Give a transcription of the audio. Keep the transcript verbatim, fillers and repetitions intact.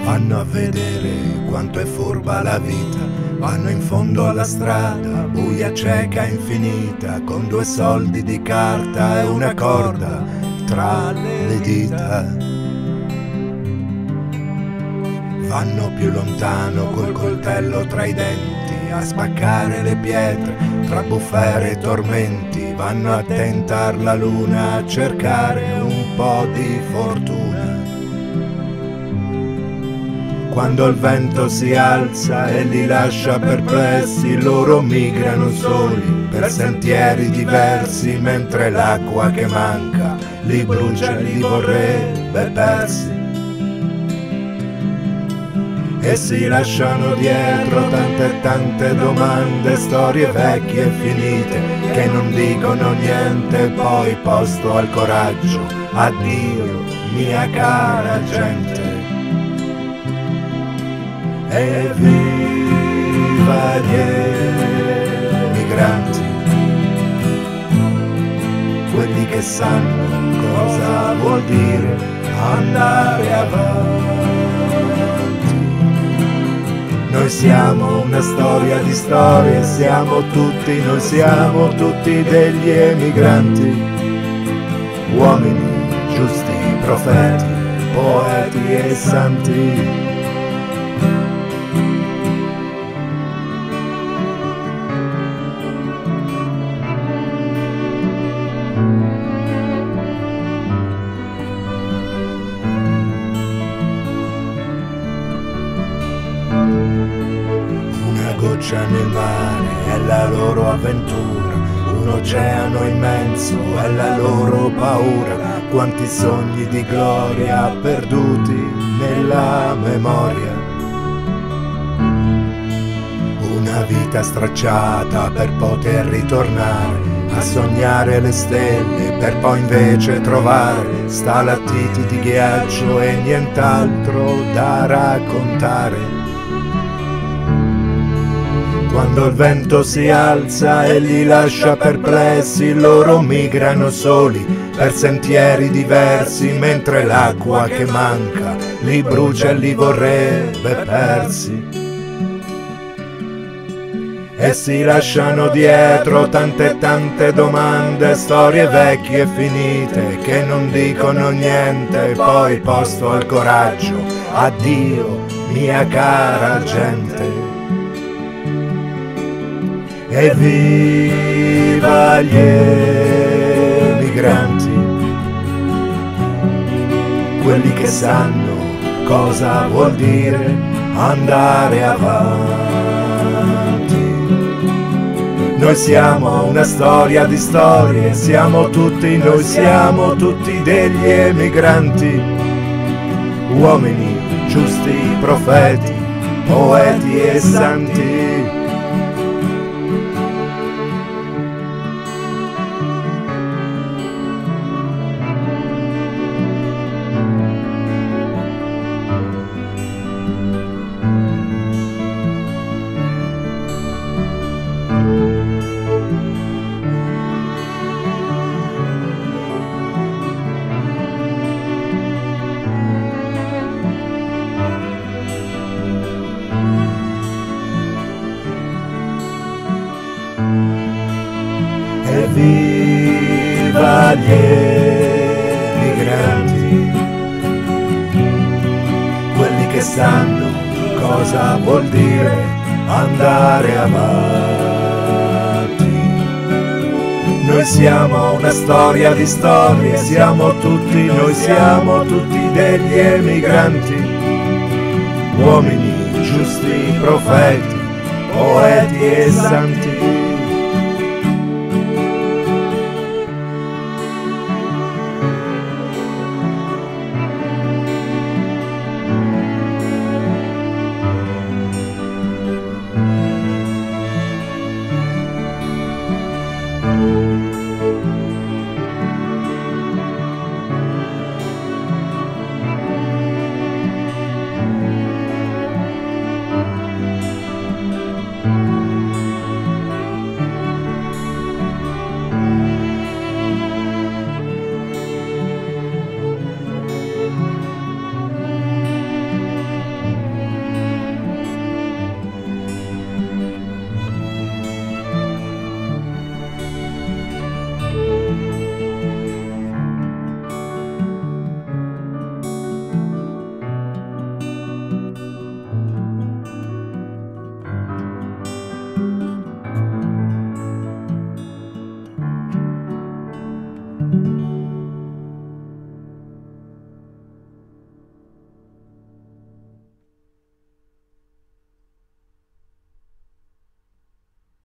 Vanno a vedere quanto è furba la vita, vanno in fondo alla strada, buia cieca infinita, con due soldi di carta e una corda tra le dita. Vanno più lontano col coltello tra i denti, a spaccare le pietre tra bufere e tormenti, vanno a tentar la luna, a cercare un po' di fortuna. Quando il vento si alza e li lascia perplessi, loro migrano soli per sentieri diversi, mentre l'acqua che manca li brucia e li vorrebbe persi. E si lasciano dietro tante e tante domande, storie vecchie e finite che non dicono niente, poi posto al coraggio, addio mia cara gente. E viva gli emigranti, quelli che sanno cosa vuol dire andare avanti. Noi siamo una storia di storie, siamo tutti, noi siamo tutti degli emigranti, uomini giusti, profeti, poeti e santi. Una goccia nel mare è la loro avventura, un oceano immenso è la loro paura, quanti sogni di gloria perduti nella memoria. Una vita stracciata per poter ritornare a sognare le stelle, per poi invece trovare stalattiti di ghiaccio e nient'altro da raccontare. Quando il vento si alza e li lascia perplessi, loro migrano soli per sentieri diversi, mentre l'acqua che manca li brucia e li vorrebbe persi. E si lasciano dietro tante e tante domande, storie vecchie e finite che non dicono niente, poi posto al coraggio, addio mia cara gente. E viva gli emigranti, quelli che sanno cosa vuol dire andare avanti. Noi siamo una storia di storie, siamo tutti, noi siamo tutti degli emigranti, uomini giusti, profeti, poeti e santi. E viva gli emigranti, quelli che sanno cosa vuol dire andare avanti. Noi siamo una storia di storie, siamo tutti, noi siamo tutti degli emigranti, uomini giusti, profeti, poeti e santi.